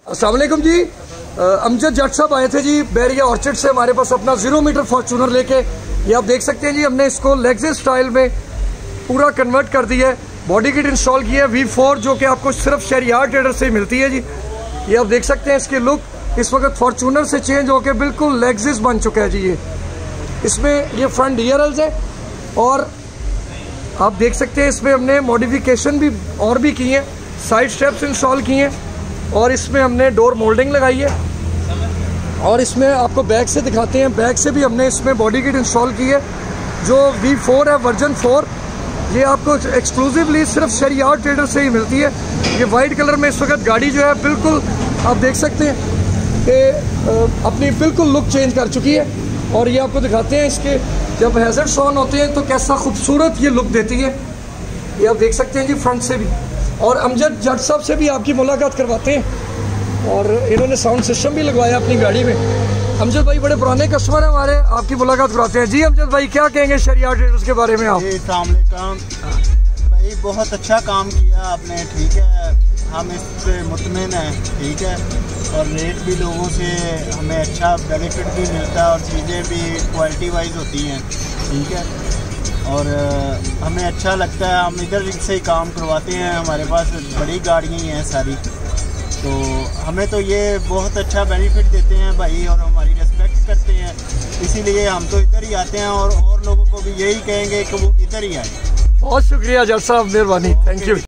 अस्सलाम वालेकुम जी। अमजद जट साहब आए थे जी बैरिया ऑर्चिड से हमारे पास अपना 0 मीटर फॉर्चूनर लेके। ये आप देख सकते हैं जी, हमने इसको लेग्जिस स्टाइल में पूरा कन्वर्ट कर दिया है। बॉडी किट इंस्टॉल की है V4 जो कि आपको सिर्फ शहरियार ट्रेडर से मिलती है जी। ये आप देख सकते हैं इसकी लुक इस वक्त फॉर्चूनर से चेंज होकर बिल्कुल लेग्जिस बन चुका है जी। ये इसमें ये फ्रंट डीआरएल्स है और आप देख सकते हैं इसमें हमने मॉडिफिकेशन भी और भी की है, साइड स्टेप्स इंस्टॉल किए हैं और इसमें हमने डोर मोल्डिंग लगाई है। और इसमें आपको बैक से दिखाते हैं, बैक से भी हमने इसमें बॉडी किट इंस्टॉल की है जो V4 है, वर्जन 4। ये आपको एक्सक्लूसिवली सिर्फ शहरियार ट्रेडर से ही मिलती है। ये वाइट कलर में इस वक्त गाड़ी जो है बिल्कुल आप देख सकते हैं कि अपनी बिल्कुल लुक चेंज कर चुकी है। और ये आपको दिखाते हैं इसके जब हैजर्ड्स ऑन होते हैं तो कैसा खूबसूरत ये लुक देती है। ये आप देख सकते हैं जी फ्रंट से भी। और अमजद जट साहब से भी आपकी मुलाकात करवाते हैं और इन्होंने साउंड सिस्टम भी लगवाया अपनी गाड़ी में। अमजद भाई बड़े पुराने कस्टमर हैं हमारे, आपकी मुलाकात करवाते हैं जी। अमजद भाई क्या कहेंगे शहरियार ट्रेडर्स के बारे में आप? भाई बहुत अच्छा काम किया आपने, ठीक है, हम इस पे मुतमिन हैं, ठीक है। और रेट भी लोगों से हमें अच्छा बेनिफिट भी मिलता है और चीज़ें भी क्वालिटी वाइज होती हैं, ठीक है। और हमें अच्छा लगता है, हम इधर से ही काम करवाते हैं, हमारे पास बड़ी गाड़ियाँ हैं सारी, तो हमें तो ये बहुत अच्छा बेनिफिट देते हैं भाई और हमारी रिस्पेक्ट करते हैं, इसीलिए हम तो इधर ही आते हैं और लोगों को भी यही कहेंगे कि वो इधर ही आए। बहुत शुक्रिया जट साहब, मेहरबानी, थैंक यू।